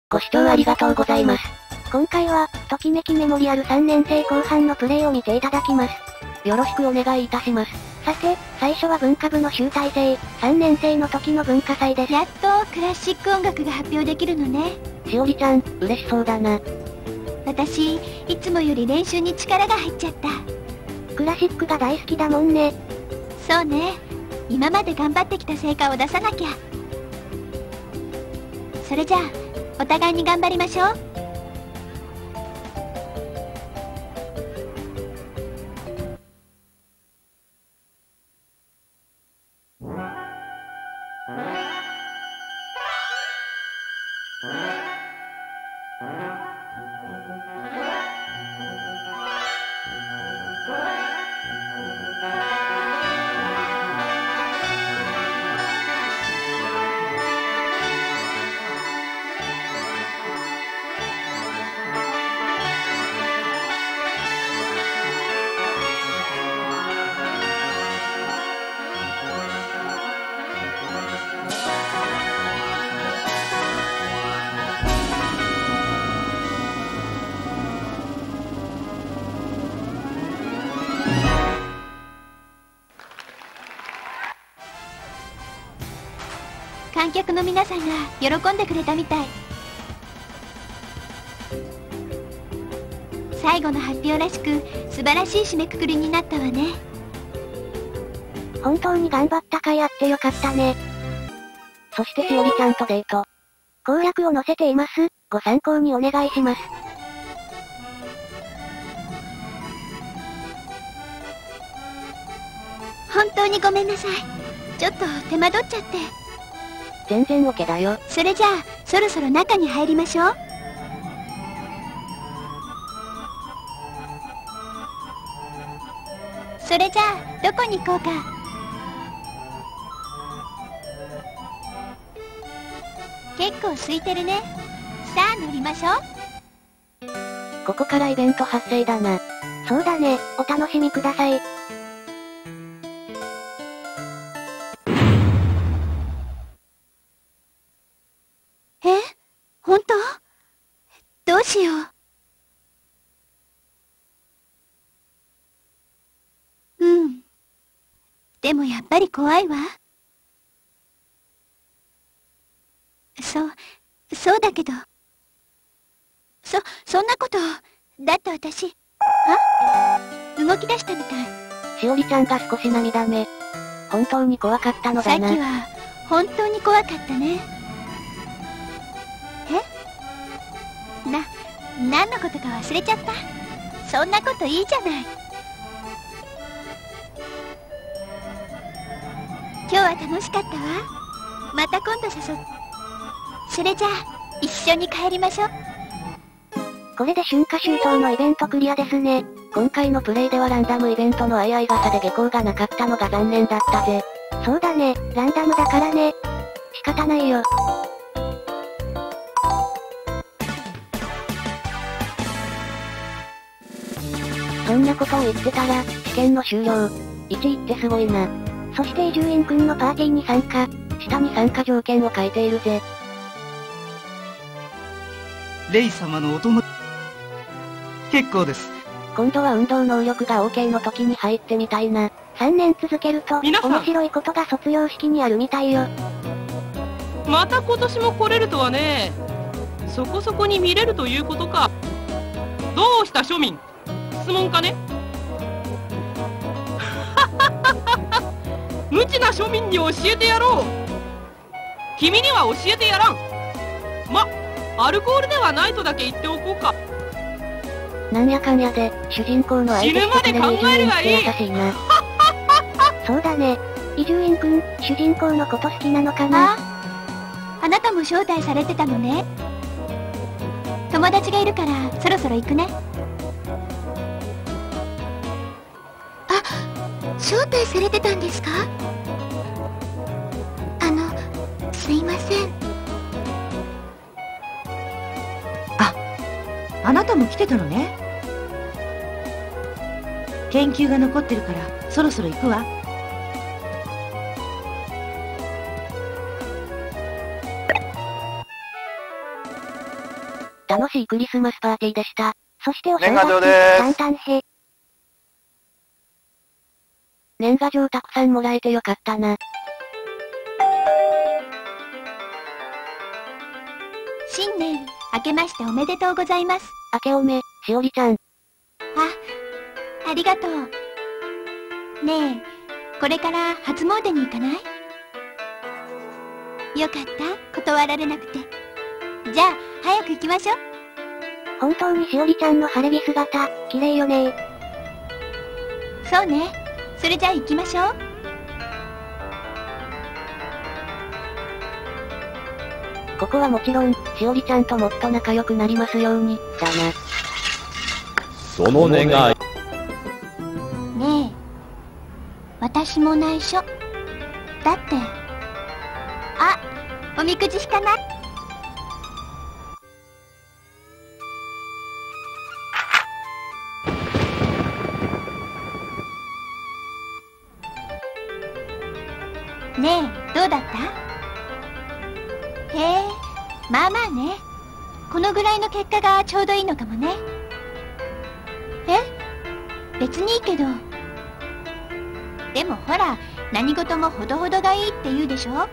ご視聴ありがとうございます。 今回は、ときめきメモリアル3年生後半のプレイを見ていただきます。 よろしくお願いいたします。 さて、最初は文化部の集大成、3年生の時の文化祭です。 やっとクラシック音楽が発表できるのね。 しおりちゃん、嬉しそうだな。 私、いつもより練習に力が入っちゃった。 クラシックが大好きだもんね。 そうね。今まで頑張ってきた成果を出さなきゃ。それじゃあ、お互いに頑張りましょう。観客の皆さんが喜んでくれたみたい。最後の発表らしく素晴らしい締めくくりになったわね。 本当に頑張った甲斐あってよかったね。 そしてしおりちゃんとデート。 攻略を載せています。ご参考にお願いします。 本当にごめんなさい。ちょっと手間取っちゃって。 全然オケだよ。 それじゃあ、そろそろ中に入りましょう。それじゃあ、どこに行こうか。結構空いてるね。さあ乗りましょう。 ここからイベント発生だな。 そうだね、お楽しみください。 本当？どうしよう。うん。でもやっぱり怖いわ。そうだけど。そんなこと。だって私、動き出したみたい。 しおりちゃんが少し涙目。本当に怖かったのだな。 さっきは、本当に怖かったね。何のことか忘れちゃった。そんなこといいじゃない。今日は楽しかったわ。また今度誘って。それじゃあ、一緒に帰りましょう。 これで春夏秋冬のイベントクリアですね。 今回のプレイではランダムイベントの相合い傘で下校がなかったのが残念だったぜ。 そうだね、ランダムだからね。仕方ないよ。 そんなことを言ってたら、試験の終了。1位ってすごいな。 そして伊集院くんのパーティーに参加。 下に参加条件を書いているぜ。 レイ様のお友結構です。 今度は運動能力が OK の時に入ってみたいな。 3年続けると、面皆さん白いことが卒業式にあるみたいよ。 また今年も来れるとはね。そこそこに見れるということか。どうした庶民、質問かね。無知な庶民に教えてやろう。君には教えてやらん。アルコールではないとだけ言っておこうか。 なんやかんやで、主人公の相手してくれる伊集院って優しいな。 そうだね。伊集院くん、主人公のこと好きなのかな。 あなたも招待されてたのね。友達がいるからそろそろ行くね。招待されてたんですか？すいません。 あなたも来てたのね。研究が残ってるからそろそろ行くわ。 楽しいクリスマスパーティーでした。 そしてお正年賀状月、 です元旦へ。 年賀状たくさんもらえてよかったな。 新年、明けましておめでとうございます。 明けおめ、しおりちゃん。 ありがとう。ねえ、これから初詣に行かない？よかった、断られなくて。じゃあ、早く行きましょう。 本当にしおりちゃんの晴れ着姿、綺麗よね。 そうね。それじゃあ行きましょう。 ここはもちろん、しおりちゃんともっと仲良くなりますように、だな。 その願い。 ねえ、私も内緒。だって、おみくじ引かない？ねえ、どうだった？へえ、まあまあね。このぐらいの結果がちょうどいいのかもね。別にいいけど。でもほら、何事もほどほどがいいって言うでしょ？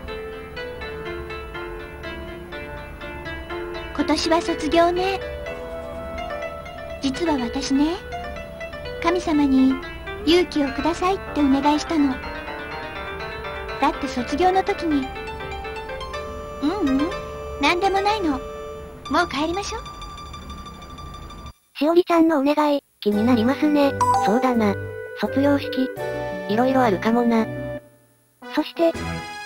今年は卒業ね。実は私ね、神様に勇気をくださいってお願いしたの。だって卒業の時に、なんでもないの。もう帰りましょう。 しおりちゃんのお願い、気になりますね。 そうだな。卒業式、いろいろあるかもな。 そして、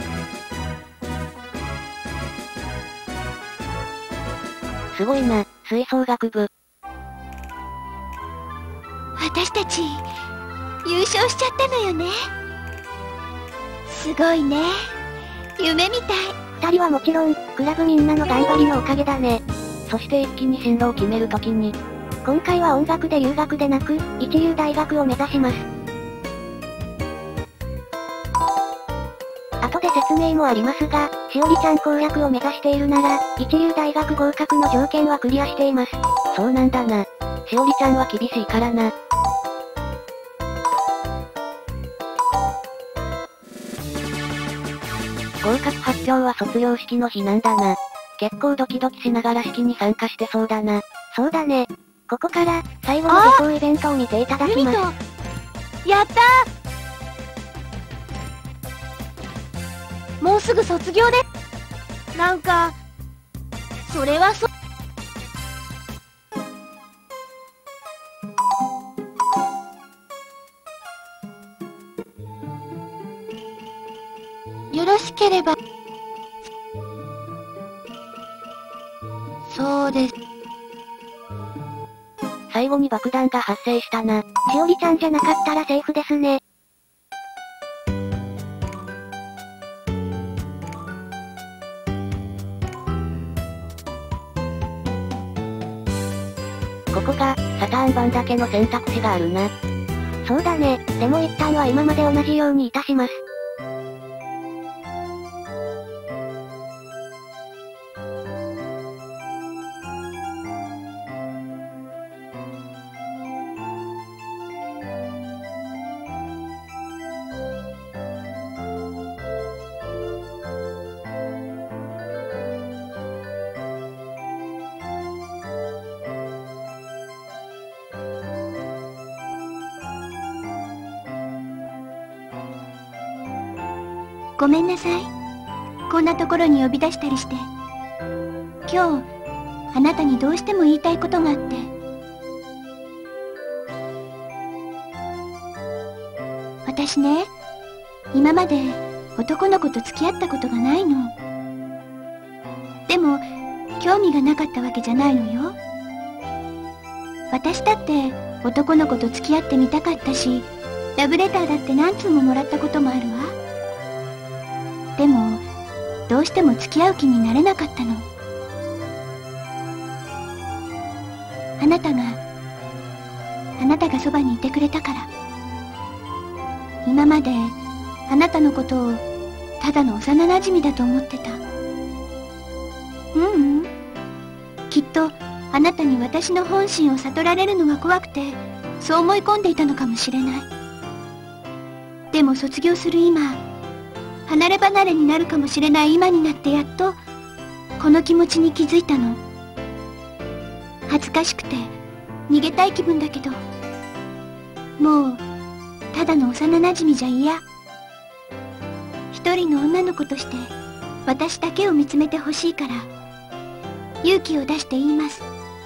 すごいな、吹奏楽部。 私たち、優勝しちゃったのよね。すごいね。夢みたい。 二人はもちろん、クラブみんなの頑張りのおかげだね。 そして一気に進路を決めるときに、 今回は音楽で留学でなく、一流大学を目指します。後で説明もありますが、しおりちゃん攻略を目指しているなら、一流大学合格の条件はクリアしています。 そうなんだな。しおりちゃんは厳しいからな。合格発表は卒業式の日なんだな。結構ドキドキしながら式に参加してそうだな。 そうだね。ここから、最後の旅行イベントを見ていただきます。 やったー！もうすぐ卒業で、なんか、それはよろしければ。そうです。 最後に爆弾が発生したな。 しおりちゃんじゃなかったらセーフですね。 ここが、サターン版だけの選択肢があるな。 そうだね。でも一旦は今まで同じようにいたします。 ごめんなさい。こんなところに呼び出したりして。今日、あなたにどうしても言いたいことがあって。私ね、今まで男の子と付き合ったことがないの。でも、興味がなかったわけじゃないのよ。私だって男の子と付き合ってみたかったし、ラブレターだって何通ももらったこともあるわ。でも、どうしても付き合う気になれなかったの。あなたがそばにいてくれたから。今まで、あなたのことを、ただの幼馴染だと思ってた。 きっと、あなたに私の本心を悟られるのが怖くて、そう思い込んでいたのかもしれない。でも卒業する今、離れ離れになるかもしれない今になってやっと、この気持ちに気づいたの。恥ずかしくて、逃げたい気分だけど、もう、ただの幼馴染じゃ嫌。一人の女の子として、私だけを見つめてほしいから、勇気を出して言います。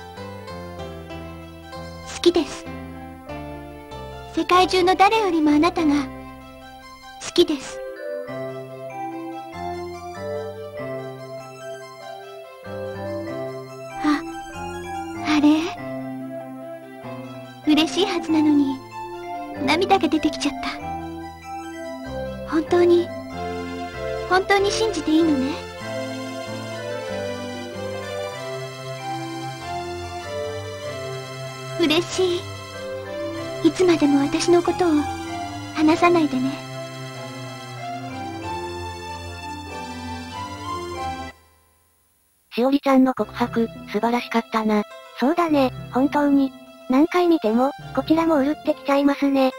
好きです。世界中の誰よりもあなたが、好きです。あれ？嬉しいはずなのに、涙が出てきちゃった。本当に信じていいのね。嬉しい。いつまでも私のことを話さないでね。 しおりちゃんの告白、素晴らしかったな。そうだね、本当に。何回見ても、こちらもうるってきちゃいますね。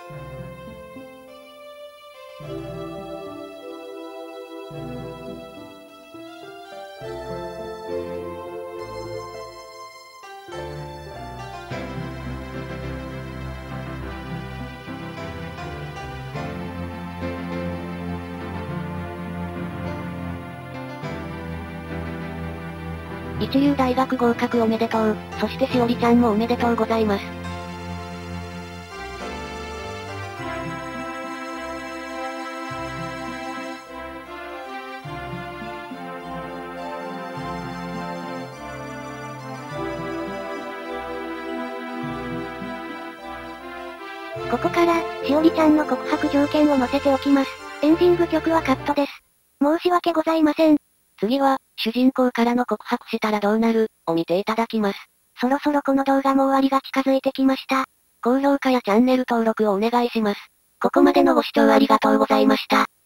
一流大学合格おめでとう。そしてしおりちゃんもおめでとうございます。ここから、しおりちゃんの告白条件を載せておきます。エンディング曲はカットです。申し訳ございません。 次は、主人公からの告白したらどうなるを見ていただきます。 そろそろこの動画も終わりが近づいてきました。 高評価やチャンネル登録をお願いします。ここまでのご視聴ありがとうございました。